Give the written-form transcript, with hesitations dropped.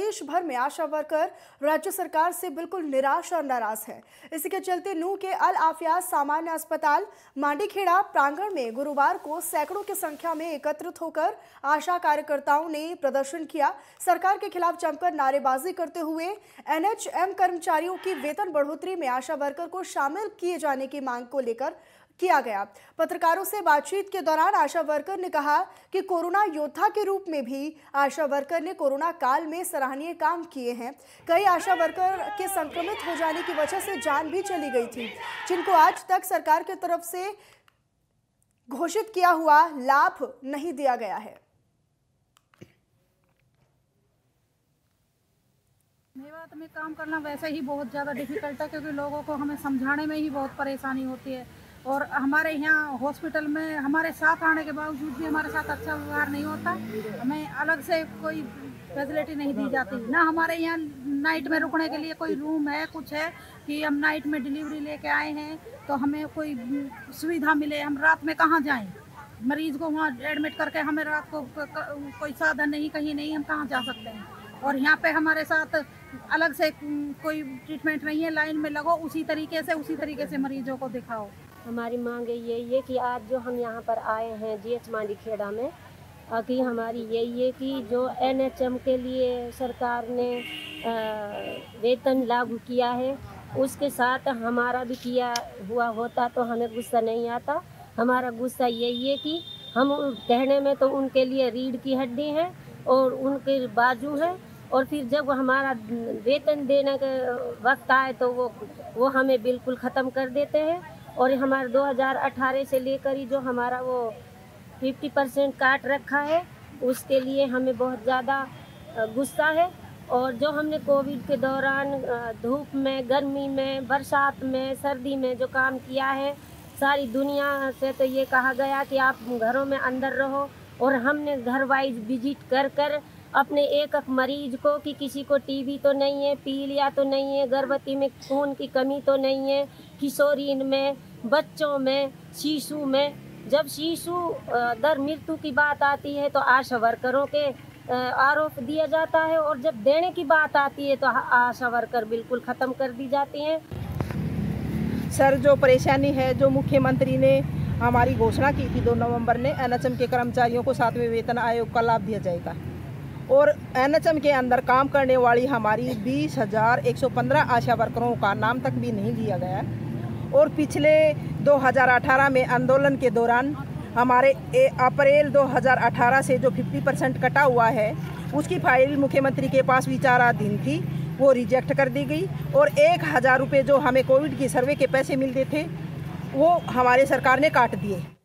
प्रदेश भर में आशा वर्कर राज्य सरकार से बिल्कुल निराश और नाराज है। इसी के चलते नूह के अल आफिया सामान्य अस्पताल मांडीखेड़ा प्रांगण में गुरुवार को सैकड़ों की संख्या में एकत्रित होकर आशा कार्यकर्ताओं ने प्रदर्शन किया। सरकार के खिलाफ जमकर नारेबाजी करते हुए एनएचएम कर्मचारियों की वेतन बढ़ोतरी में आशा वर्कर को शामिल किए जाने की मांग को लेकर किया गया। पत्रकारों से बातचीत के दौरान आशा वर्कर ने कहा कि कोरोना योद्धा के रूप में भी आशा वर्कर ने कोरोना काल में सराहनीय काम किए हैं। कई आशा वर्कर के संक्रमित हो जाने की वजह से जान भी चली गई थी, जिनको आज तक सरकार की तरफ से घोषित किया हुआ लाभ नहीं दिया गया है। मेवात में काम करना वैसे ही बहुत ज़्यादा डिफिकल्ट है, क्योंकि लोगों को हमें समझाने में ही बहुत परेशानी होती है। और हमारे यहाँ हॉस्पिटल में हमारे साथ आने के बावजूद भी हमारे साथ अच्छा व्यवहार नहीं होता। हमें अलग से कोई फैसिलिटी नहीं दी जाती। ना हमारे यहाँ नाइट में रुकने के लिए कोई रूम है, कुछ है कि हम नाइट में डिलीवरी लेके आए हैं तो हमें कोई सुविधा मिले। हम रात में कहाँ जाएं? मरीज को वहाँ एडमिट करके हमें रात को कोई साधन नहीं, कहीं नहीं, हम कहाँ जा सकते हैं? और यहाँ पे हमारे साथ अलग से कोई ट्रीटमेंट नहीं है। लाइन में लगो, उसी तरीके से मरीजों को दिखाओ। हमारी मांग यही है कि आज जो हम यहाँ पर आए हैं जीएच मांडीखेड़ा में, कि हमारी यही है कि जो एनएचएम के लिए सरकार ने वेतन लागू किया है, उसके साथ हमारा भी किया हुआ होता तो हमें गुस्सा नहीं आता। हमारा गुस्सा यही है कि हम कहने में तो उनके लिए रीढ़ की हड्डी है और उनके बाजू है, और फिर जब हमारा वेतन देने का वक्त आए तो वो हमें बिल्कुल ख़त्म कर देते हैं। और हमारे 2018 से लेकर ही जो हमारा वो 50% काट रखा है, उसके लिए हमें बहुत ज़्यादा गुस्सा है। और जो हमने कोविड के दौरान धूप में, गर्मी में, बरसात में, सर्दी में जो काम किया है, सारी दुनिया से तो ये कहा गया कि आप घरों में अंदर रहो, और हमने घर वाइज विजिट कर अपने एक मरीज को कि किसी को टीबी तो नहीं है, पीलिया तो नहीं है, गर्भवती में खून की कमी तो नहीं है, किशोरीन में, बच्चों में, शिशु में। जब शिशु दर मृत्यु की बात आती है तो आशा वर्करों के आरोप दिया जाता है, और जब देने की बात आती है तो आशा वर्कर बिल्कुल ख़त्म कर दी जाती हैं। सर, जो परेशानी है, जो मुख्यमंत्री ने हमारी घोषणा की थी 2 नवंबर ने, एनएचएम के कर्मचारियों को 7वें वेतन आयोग का लाभ दिया जाएगा, और एनएचएम के अंदर काम करने वाली हमारी 20,115 आशा वर्करों का नाम तक भी नहीं लिया गया। और पिछले 2018 में आंदोलन के दौरान हमारे अप्रैल 2018 से जो 50% कटा हुआ है, उसकी फाइल मुख्यमंत्री के पास विचाराधीन थी, वो रिजेक्ट कर दी गई। और 1,000 रुपये जो हमें कोविड की सर्वे के पैसे मिलते थे, वो हमारे सरकार ने काट दिए।